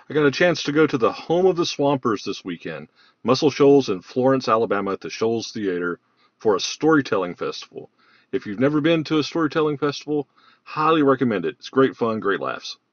I got a chance to go to the home of the Swampers this weekend, Muscle Shoals in Florence, Alabama at the Shoals Theater for a storytelling festival. If you've never been to a storytelling festival, highly recommend it. It's great fun, great laughs.